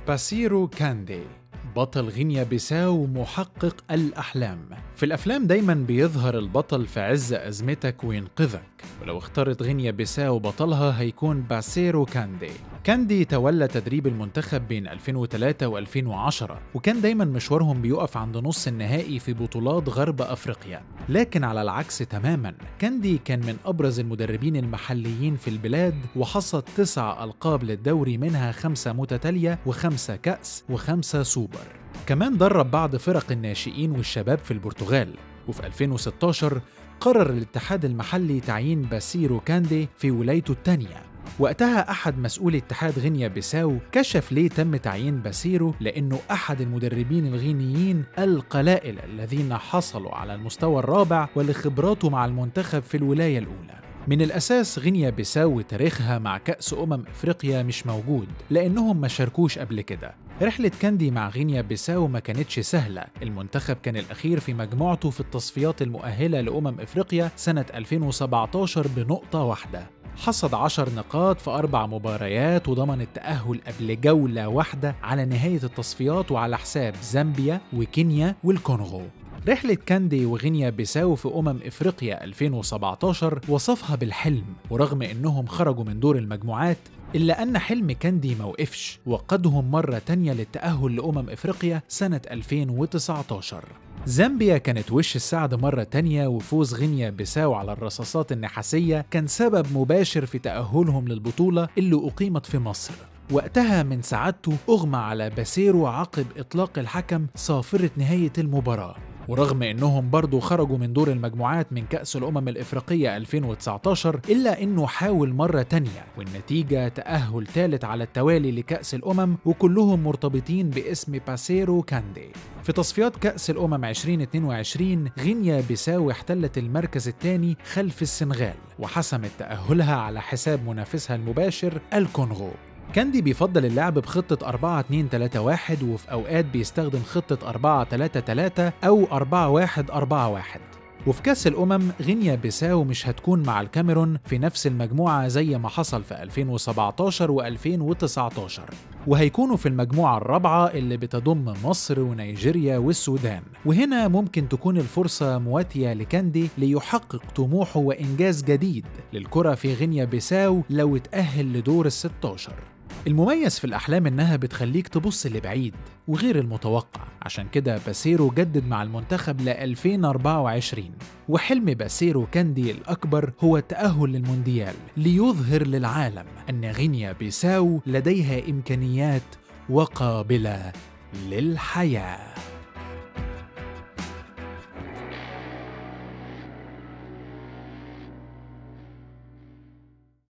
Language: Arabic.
باسيرو كاندي بطل غينيا بيساو محقق الأحلام. في الأفلام دايما بيظهر البطل في عز أزمتك وينقذك، ولو اختارت غينيا بيساو بطلها هيكون باسيرو كاندي. كاندي تولى تدريب المنتخب بين 2003 و2010، وكان دايما مشوارهم بيقف عند نص النهائي في بطولات غرب أفريقيا. لكن على العكس تماما، كاندي كان من أبرز المدربين المحليين في البلاد، وحصد 9 ألقاب للدوري، منها 5 متتالية و5 كأس و5 سوبر. كمان درب بعض فرق الناشئين والشباب في البرتغال. وفي 2016 قرر الاتحاد المحلي تعيين باسيرو كاندي في ولايته الثانية. وقتها أحد مسؤولي اتحاد غينيا بيساو كشف ليه تم تعيين باسيرو، لأنه أحد المدربين الغينيين القلائل الذين حصلوا على المستوى الرابع ولخبراته مع المنتخب في الولاية الأولى. من الأساس غينيا بيساو تاريخها مع كأس أفريقيا مش موجود، لأنهم ما شاركوش قبل كده. رحلة كاندي مع غينيا بيساو ما كانتش سهلة. المنتخب كان الأخير في مجموعته في التصفيات المؤهلة أفريقيا سنة 2017 بنقطة واحدة. حصد 10 نقاط في 4 مباريات، وضمن التأهل قبل جولة واحدة على نهاية التصفيات، وعلى حساب زامبيا وكينيا والكونغو. رحلة كاندي وغينيا بيساو في أفريقيا 2017 وصفها بالحلم، ورغم إنهم خرجوا من دور المجموعات إلا أن حلم كاندي موقفش، وقدهم مرة تانية للتأهل أفريقيا سنة 2019. زامبيا كانت وش السعد مرة تانية، وفوز غينيا بيساو على الرصاصات النحاسية كان سبب مباشر في تأهلهم للبطولة اللي أقيمت في مصر. وقتها من سعادته أغمى على باسيرو عقب إطلاق الحكم صافرة نهاية المباراة. ورغم إنهم برضو خرجوا من دور المجموعات من كأس الأفريقية 2019، إلا إنه حاول مرة تانية، والنتيجة تأهل ثالث على التوالي لكأس وكلهم مرتبطين باسم باسيرو كاندي. في تصفيات كأس 2022 غينيا بيساو احتلت المركز الثاني خلف السنغال، وحسمت تأهلها على حساب منافسها المباشر الكونغو. كاندي بيفضل اللعب بخطة 4-2-3-1، وفي أوقات بيستخدم خطة 4-3-3 أو 4-1-4-1. وفي كأس غينيا بيساو مش هتكون مع الكاميرون في نفس المجموعة زي ما حصل في 2017 و2019، وهيكونوا في المجموعة الرابعة اللي بتضم مصر ونيجيريا والسودان. وهنا ممكن تكون الفرصة مواتية لكاندي ليحقق طموحه وإنجاز جديد للكرة في غينيا بيساو لو اتأهل لدور ال16. المميز في الأحلام إنها بتخليك تبص لبعيد وغير المتوقع، عشان كده باسيرو جدد مع المنتخب ل 2024. وحلم باسيرو كاندي الأكبر هو التأهل للمونديال، ليظهر للعالم أن غينيا بيساو لديها إمكانيات وقابلة للحياة.